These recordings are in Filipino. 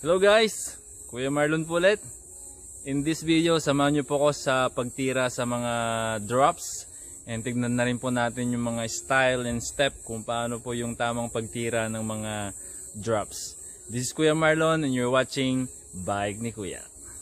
Hello guys, Kuya Marlon po ulit. In this video, samahan niyo po ko sa pagtira sa mga drops. And tignan na rin po natin yung mga style and step kung paano po yung tamang pagtira ng mga drops. This is Kuya Marlon and you're watching Bike ni Kuya.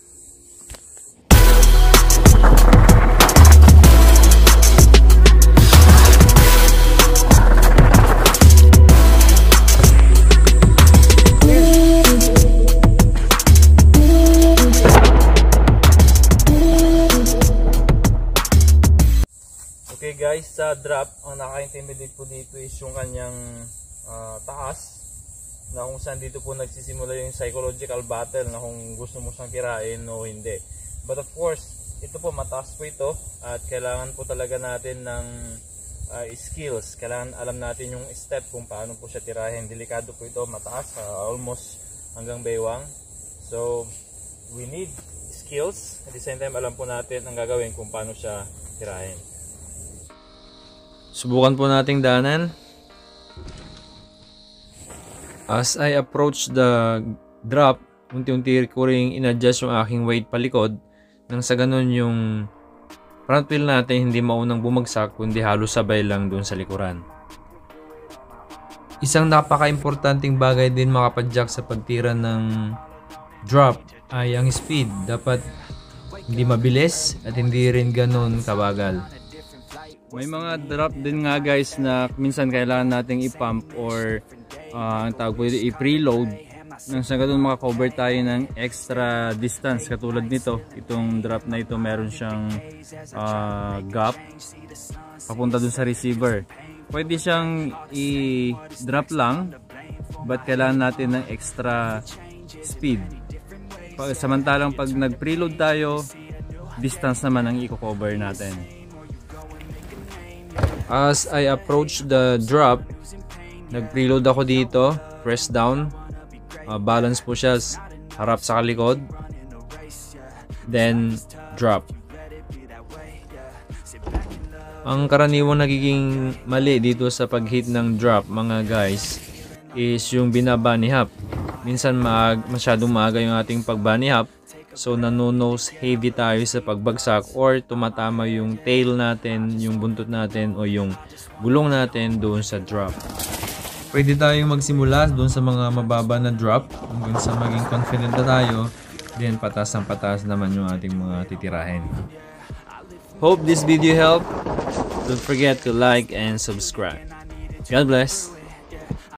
Okay guys, sa drop, ang naka-intimidate po dito is yung kanyang taas, na kung saan dito po nagsisimula yung psychological battle na kung gusto mo siyang tirahin o hindi. But of course, ito po mataas po ito at kailangan po talaga natin ng skills. Kailangan alam natin yung step kung paano po siya tirahin. Delikado po ito, mataas, almost hanggang baywang. So, we need skills. At the same time, alam po natin ang gagawin kung paano siya tirahin. Subukan po nating daanan. As I approach the drop, unti-unti ko ring in-adjust yung aking weight palikod nang sa ganun yung front wheel natin hindi maunang bumagsak kundi halos sabay lang dun sa likuran. Isang napaka-importanting bagay din makapadyak sa pagtira ng drop ay ang speed. Dapat hindi mabilis at hindi rin ganun kabagal. May mga drop din nga guys na minsan kailangan nating i-pump or ang tawag po i-preload nang sa ganun maka-cover tayo ng extra distance. Katulad nito, itong drop na ito meron siyang gap papunta dun sa receiver. Pwede siyang i-drop lang but kailangan natin ng extra speed. Samantalang pag nag-preload tayo, distance naman ang i-cover natin. As I approach the drop, nag-preload ako dito, press down, balance po siya harap sa kalikod, then drop. Ang karaniwang nagiging mali dito sa pag-hit ng drop mga guys is yung binabunny hop. Minsan masyadong maaga yung ating pag-bunny hop, so nano-nose heavy tayo sa pagbagsak or tumatama yung tail natin, yung buntot natin o yung gulong natin doon sa drop. Pwede tayong magsimula doon sa mga mababa na drop hanggang sa maging confident na tayo, then patas ng patas naman yung ating mga titirahin. Hope this video helped. Don't forget to like and subscribe. God bless.